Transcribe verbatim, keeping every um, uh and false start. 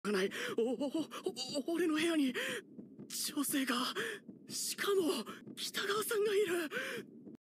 がない。おおお俺の部屋に女性が、しかも北川さんがいる。